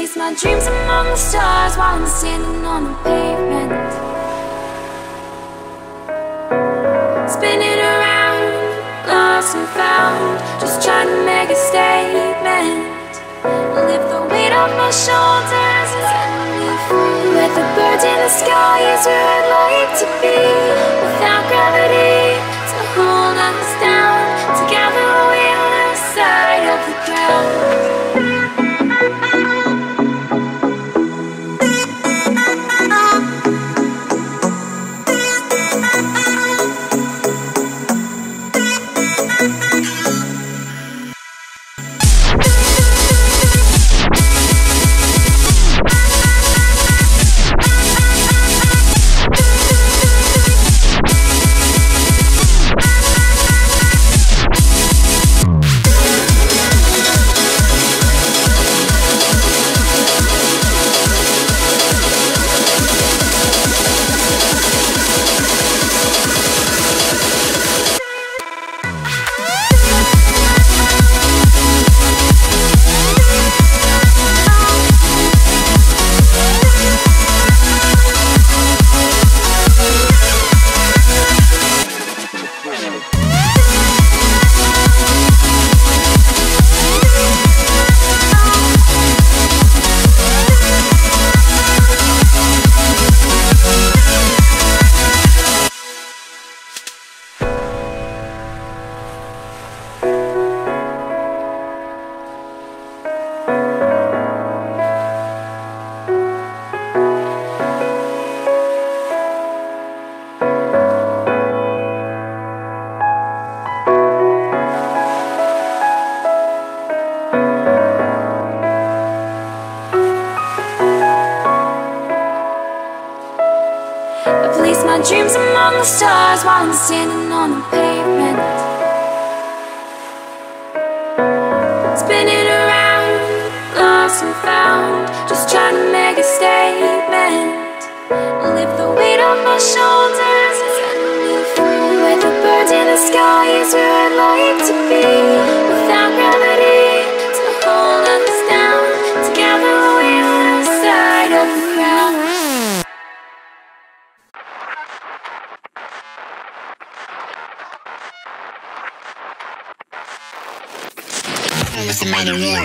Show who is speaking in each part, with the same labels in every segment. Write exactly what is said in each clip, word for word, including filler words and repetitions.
Speaker 1: place my dreams among the stars while I'm standing on the pavement, spinning around, lost and found, just trying to make a statement. Lift the weight off my shoulders and set me free. Let the birds in the sky is where I'd like to be, without gravity to hold us down. Together we'll lose sight of the ground. Dreams among the stars while I'm standing on the pavement, spinning around, lost and found, just trying to make a statement. Lift the weight off my shoulders and set me free. Where the birds in the sky is where I'd like to be, without gravity to hold us down. Together we'll lose sight of the ground.
Speaker 2: What's the matter here?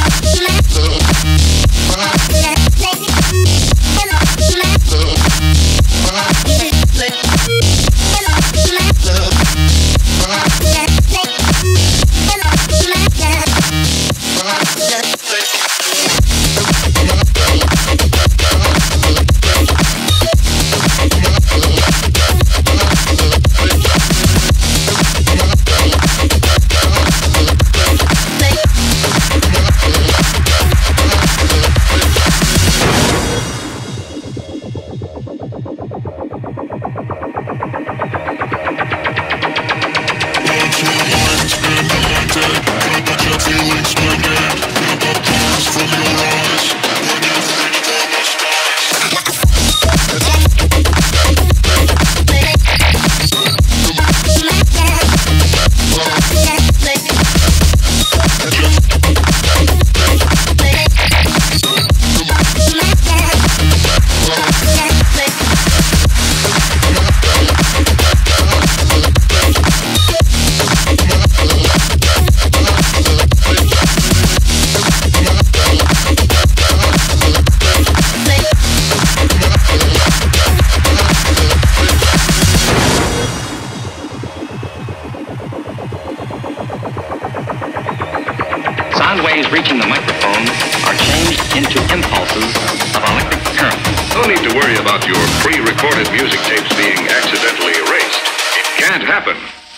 Speaker 3: Sound waves reaching the microphone are changed into impulses of electric current.
Speaker 4: No need to worry about your pre-recorded music tapes being accidentally erased. It can't happen.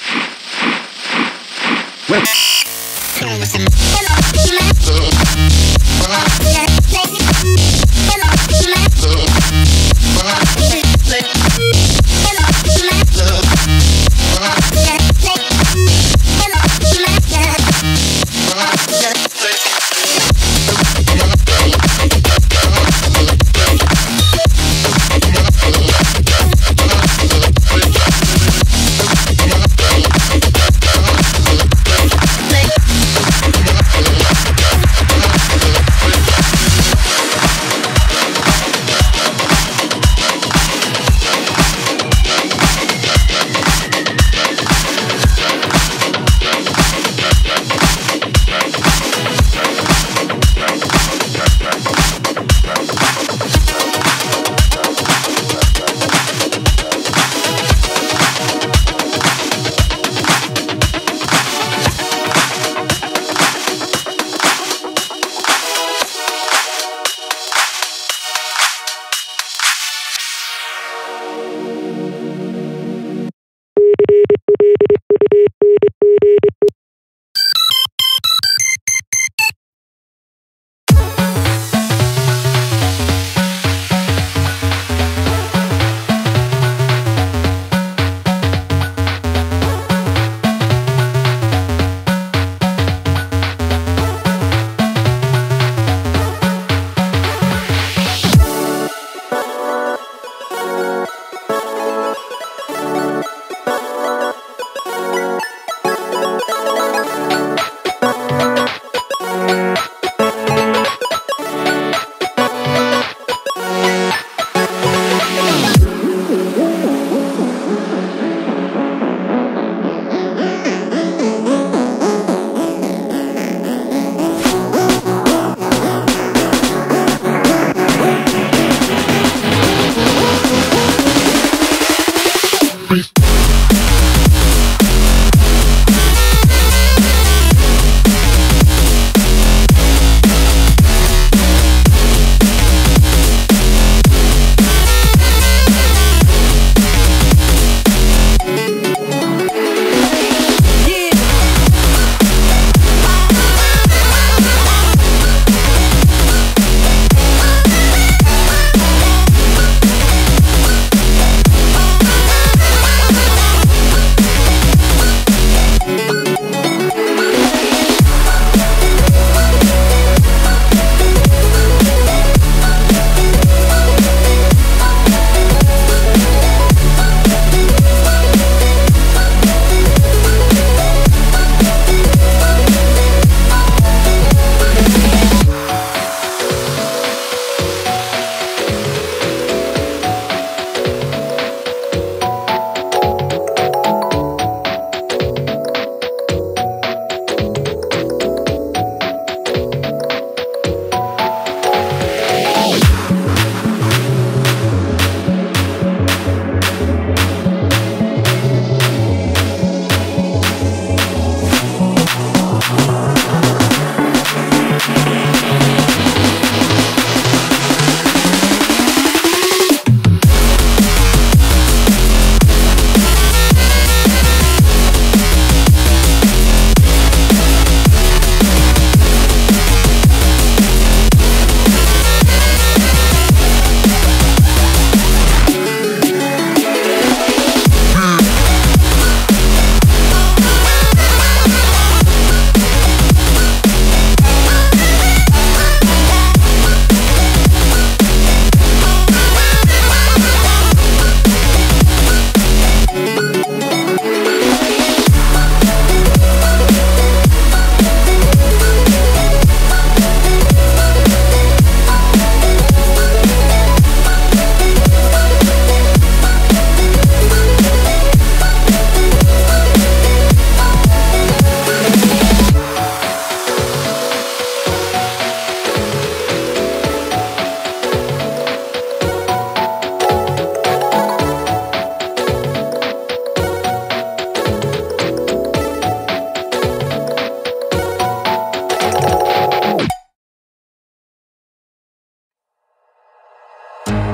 Speaker 3: Well,
Speaker 2: Play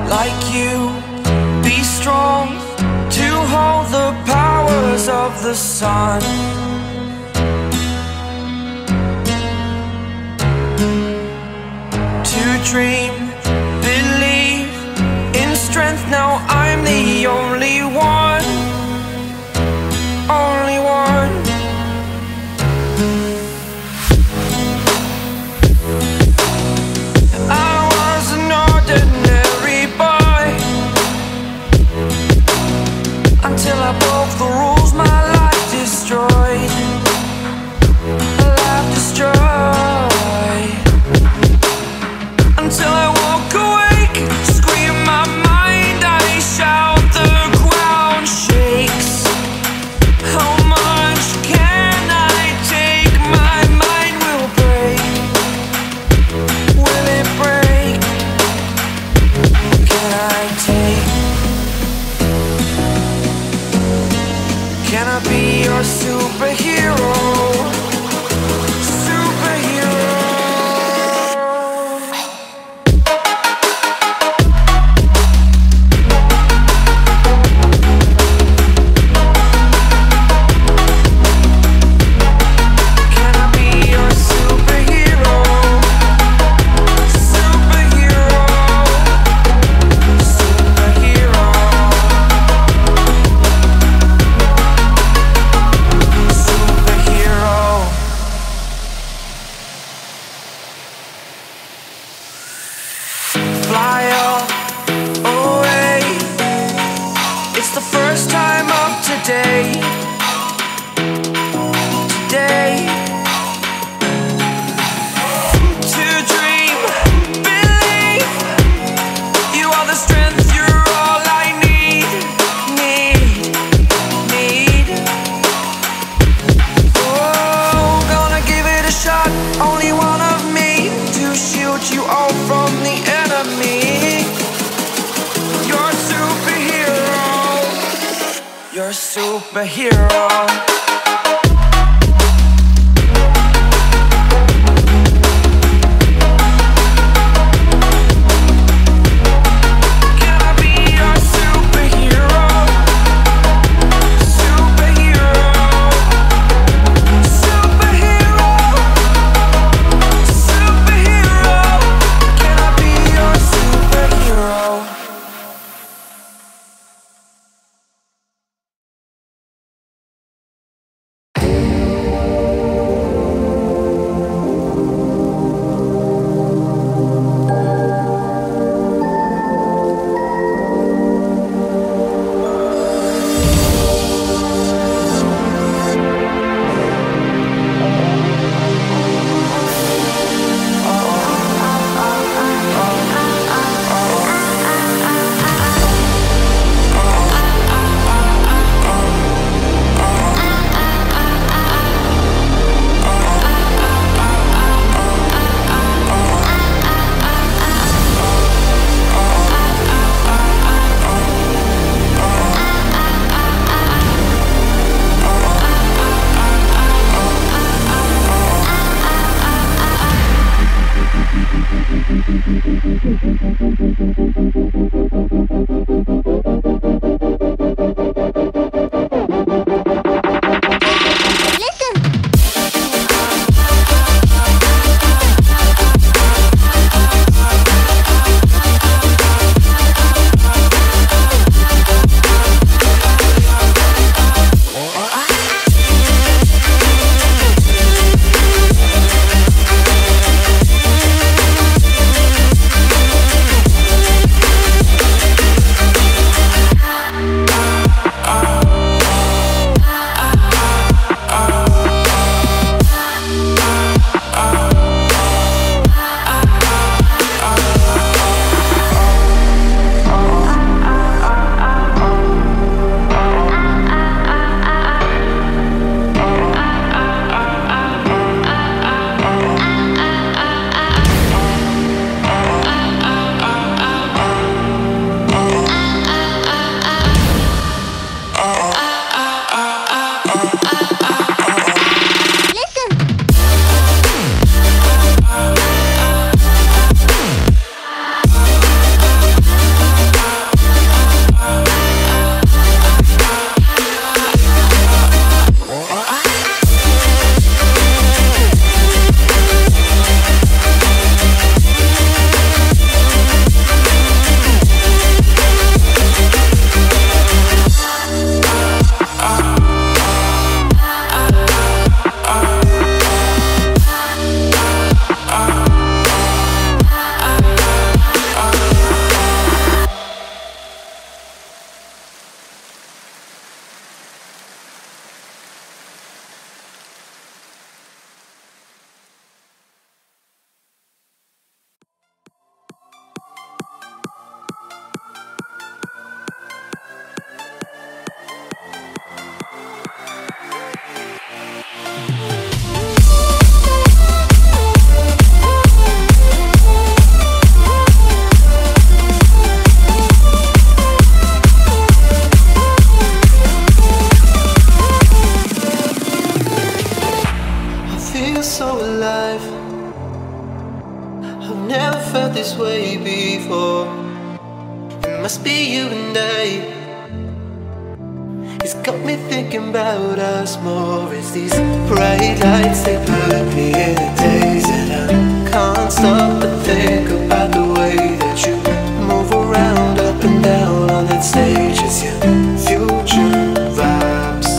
Speaker 5: like you, be strong to hold the powers of the sun. To dream, believe in strength, now I'm the only one, only one. I was an ordinary boy until I broke the rules, my life destroyed, life destroyed. Until I woke awake, scream my mind, I shout, the ground shakes. How much can I take? My mind will break. Will it break? Can I take? Can I be your superhero? Superhero. Can I be your superhero? Superhero. Superhero. Superhero. Fly up away. It's the first time of today. Today. To dream, believe. You are the strength, you're all I need. Need, need. Oh, gonna give it a shot. Only one of me to shield you all from the enemy. You're a superhero. You're a superhero. Can I be your superhero? Superhero. Superhero. Superhero. Can I be your superhero?
Speaker 6: this way before. It must be you and I. It's got me thinking about us more. It's these bright lights, they put me in a daze, and I can't stop but think about the way that you move around up and down on that stage. It's your future vibes.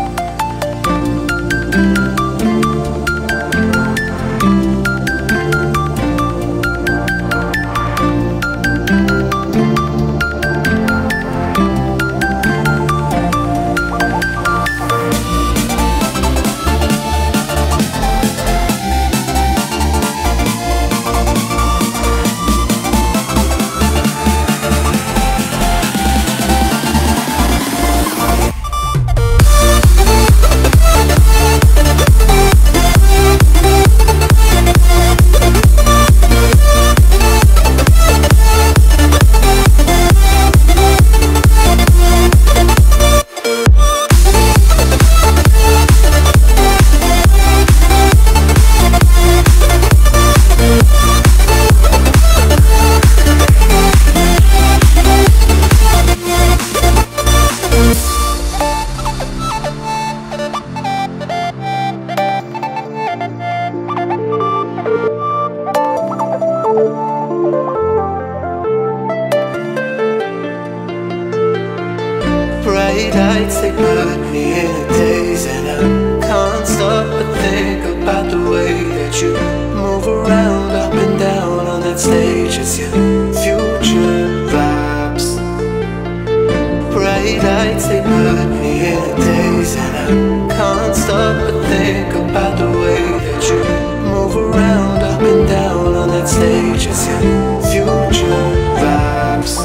Speaker 6: Bright lights, they put me in a daze, and I can't stop but think about the way that you move around up and down on that stage. It's your future vibes. Bright lights, they put me in a daze, and I can't stop but think about the way that you move around up and down on that stage. It's your future vibes.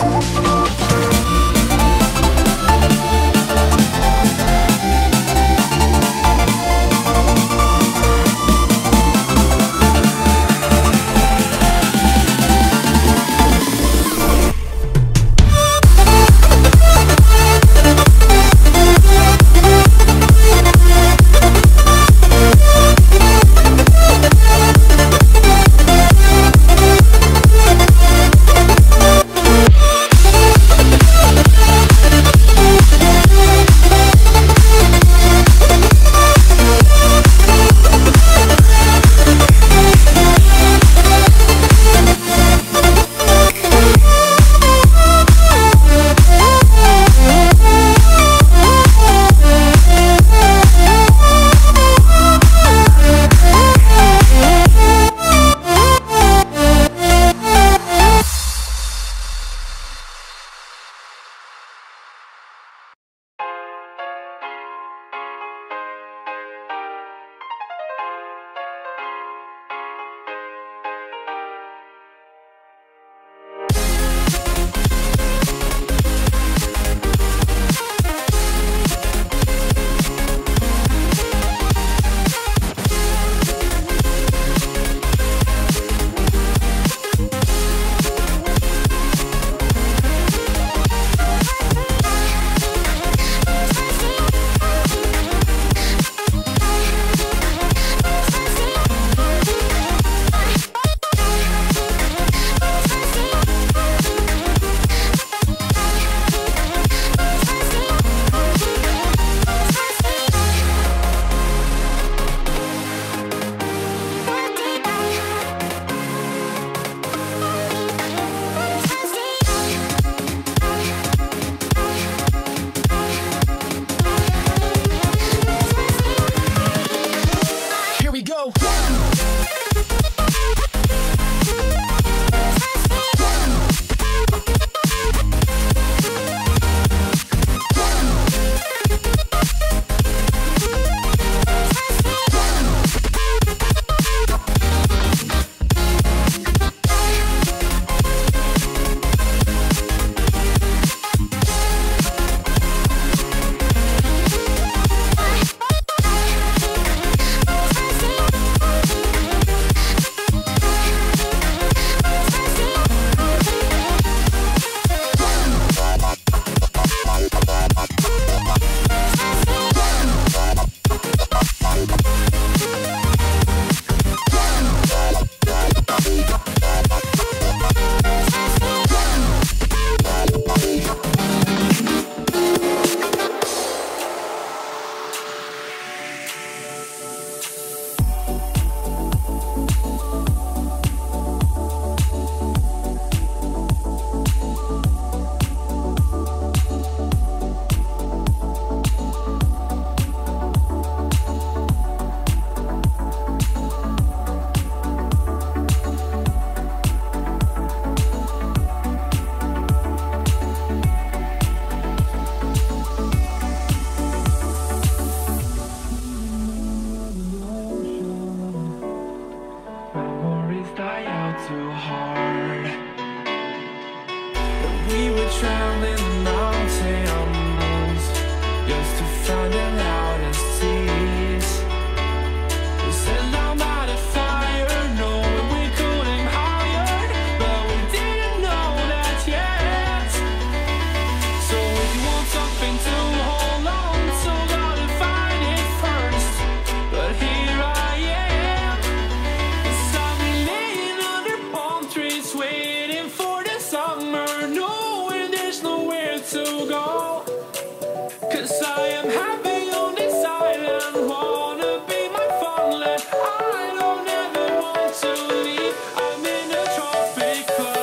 Speaker 5: drown in the mountains just to find the loudest tears. We set our mind on fire, knowing we could aim higher, but we didn't know that yet. So if you want something to hold on to, gotta find it first. But here I am, 'cause I've been laying under palm trees, waiting for the summer, knowing there's nowhere to go. 'Cause I am happy on this island, wanna be my farmland. I don't ever want to leave, I'm in a tropic club.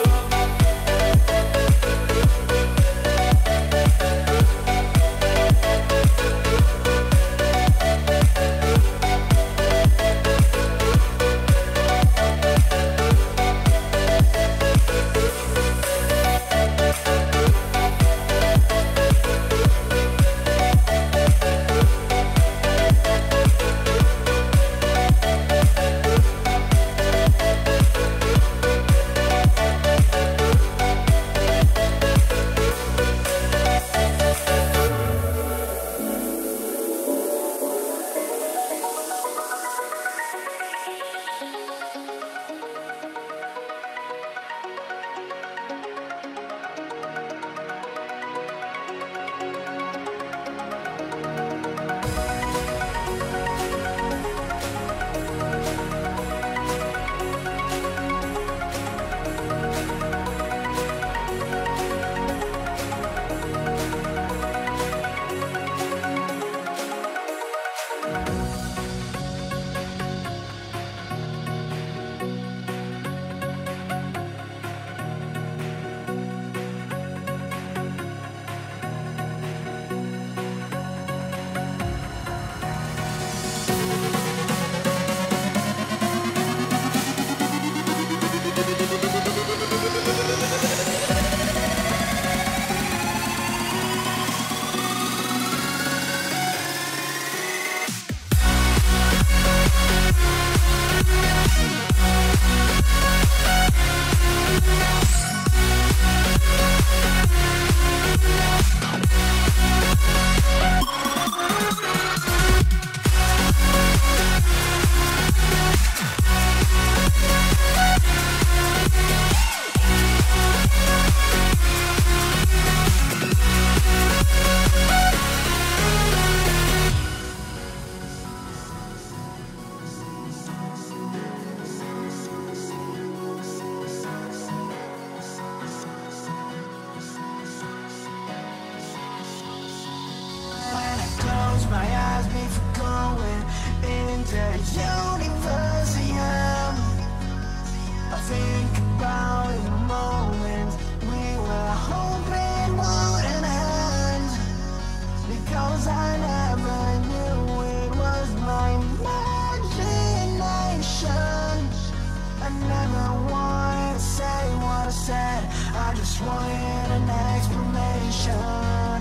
Speaker 7: My eyes before going into universe again. I think about the moment we were hoping wouldn't end, because I never knew it was my imagination. I never wanted to say what I said, I just wanted an explanation.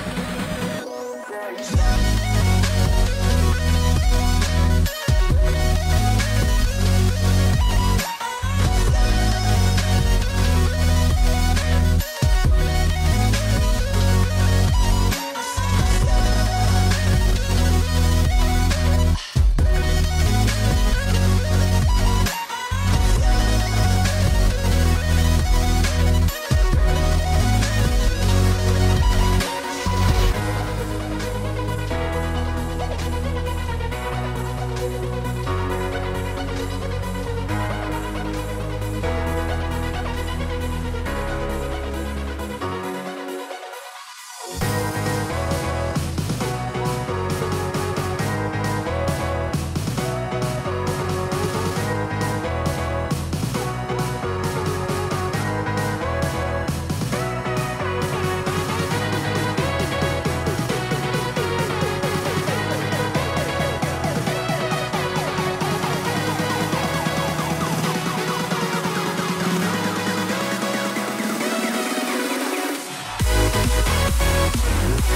Speaker 5: Yeah.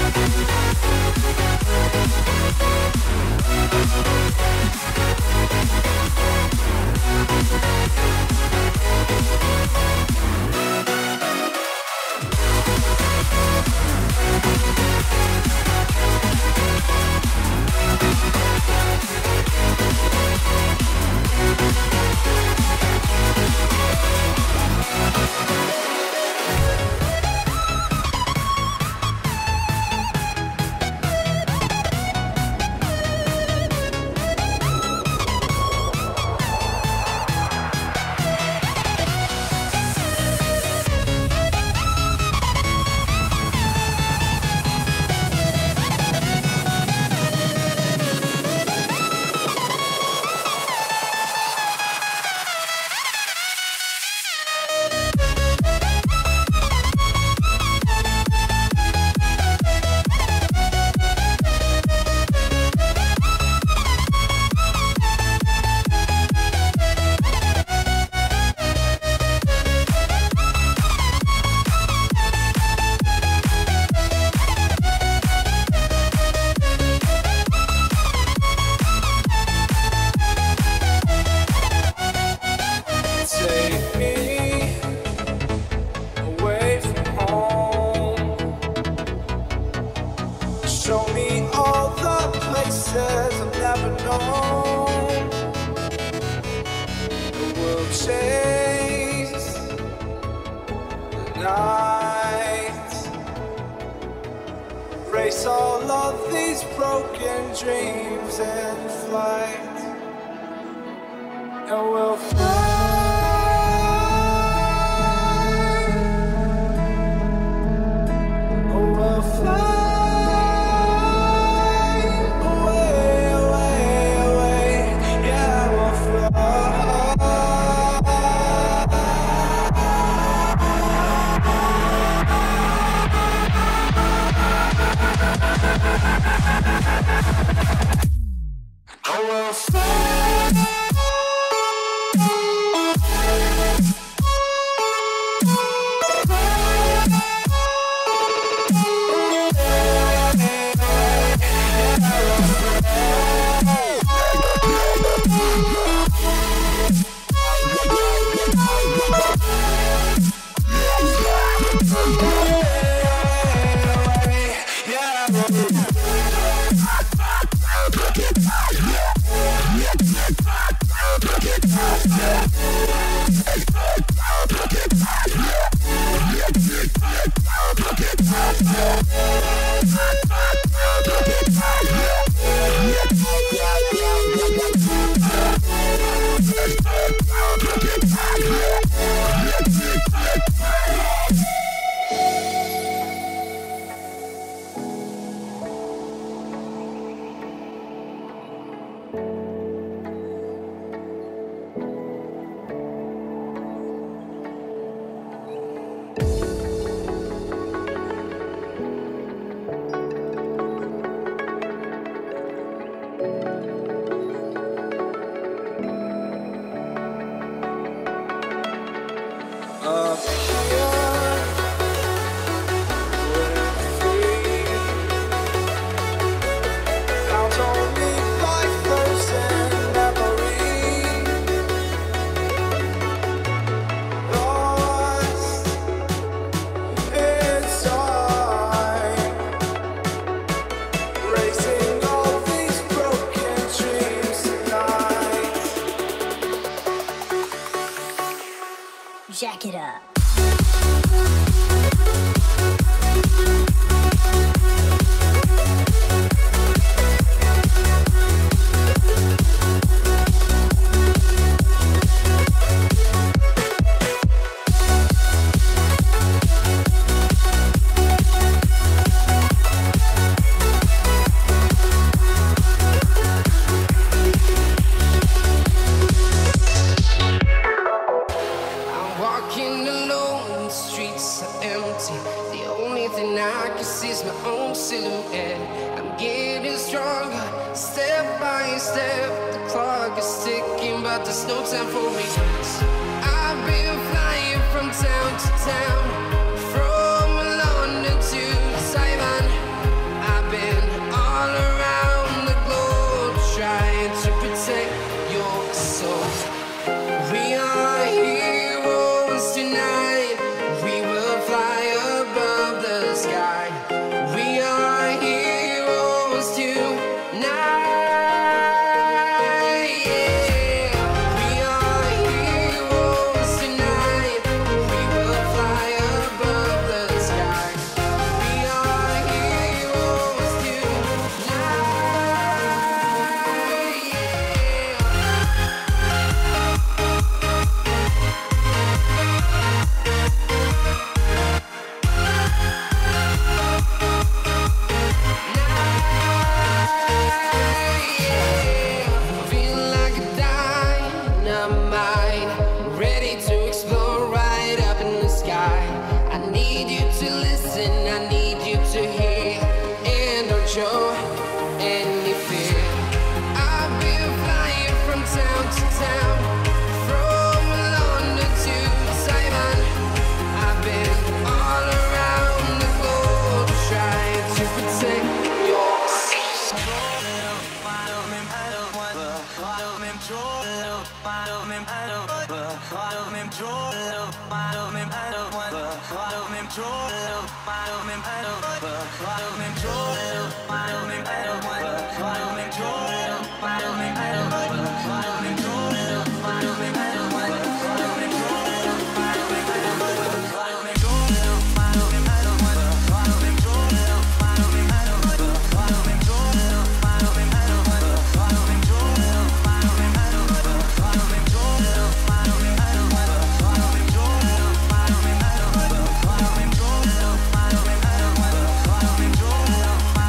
Speaker 8: Jack it up.
Speaker 5: Follow me,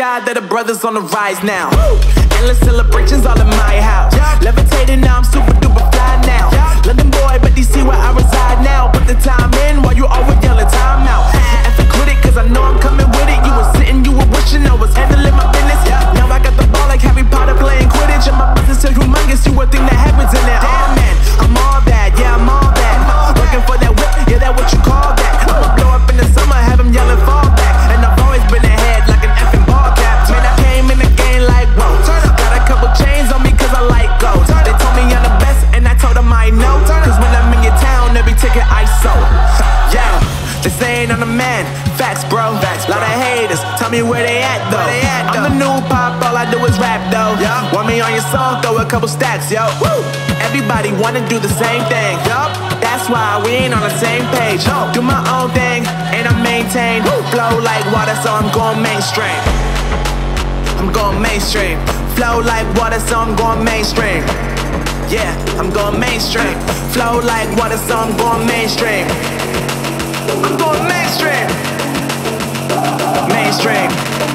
Speaker 8: God that the brothers on the rise now. Woo! Endless celebrations all in my house. Yeah. Levitating now, I'm super duper fly now. Yeah. London boy, but D C where I reside now. Put the time in while you always yelling time out. And for critic, cause I know I'm coming with it. You were sitting, you were wishing I was handling my business. Yeah. Now I got the ball like Harry Potter playing Quidditch. And my business is humongous, you would think that happens in there. Damn man, I'm all that, yeah, I'm all that. Looking for that whip, yeah, that what you call that. I'ma blow up in the summer, have them yelling fall back. And I've always been ahead like an effing ball cap. Man, I came in the game like, whoa. Got a couple chains on me cause I like gold. They told me I'm the best and I told them I know. Cause when I'm in your town, every ticket I sold. Yeah, they saying I'm the man. Facts, bro. Facts, lot of haters. Tell me where they at though. They at, though. I'm the new pop, all I do is rap though. Yeah. Want me on your song, throw a couple stacks, yo. Woo. Everybody wanna do the same thing. Yup. That's why we ain't on the same page. No. Do my own thing and I maintain. Woo. Flow like water, so I'm going mainstream. I'm going mainstream. Flow like water, so I'm going mainstream. Yeah, I'm going mainstream. Flow like water, so I'm going mainstream. I'm going mainstream. Mainstream.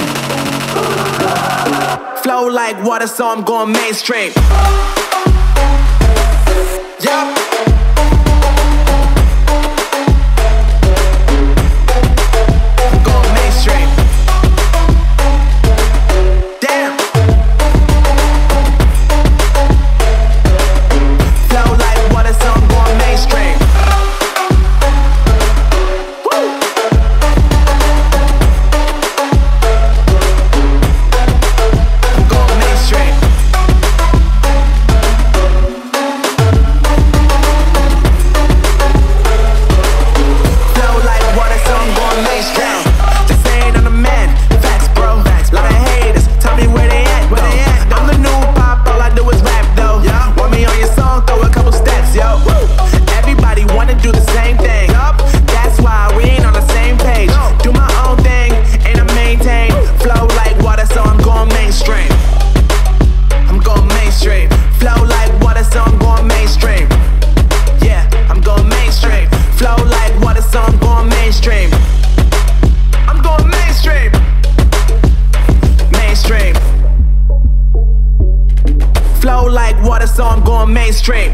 Speaker 8: Flow like water, so I'm going mainstream. Yup. I'm going mainstream. Damn. Flow like water, so I'm going mainstream. So I'm going mainstream.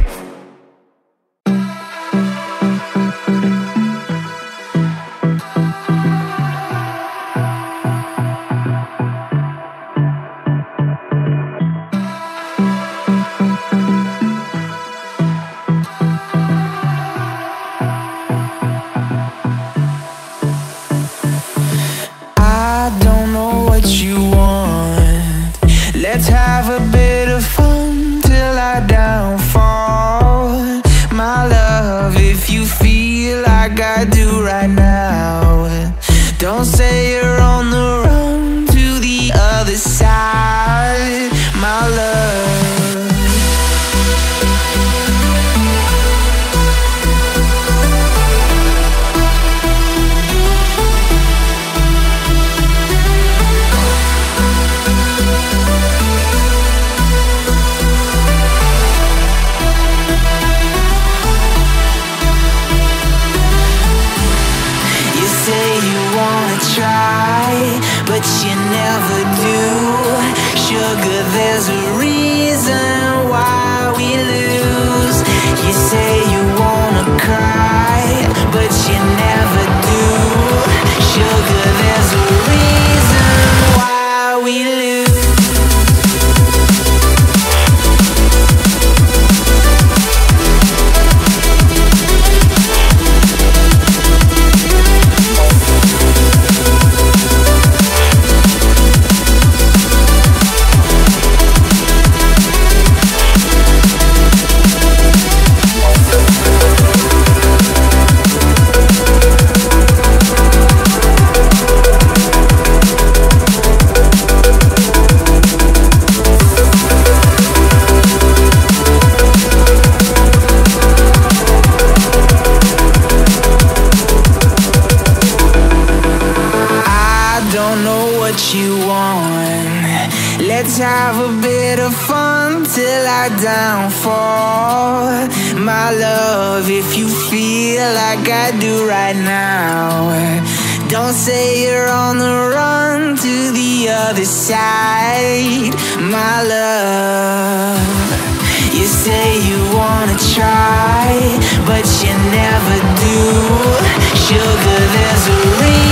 Speaker 5: I don't know what you want. Let's have a bit of fun till I downfall. My love, if you feel like I do right now, don't say you're on the run to the other side. My love. But you never do. Sugar, there's a reason why we lose. You say you wanna cry, but you never do. Sugar, there's a reason why we lose. Let's have a bit of fun till I downfall. My love, if you feel like I do right now, don't say you're on the run to the
Speaker 9: the other side, my love. You say you wanna try, but you never do. Sugar, there's a reason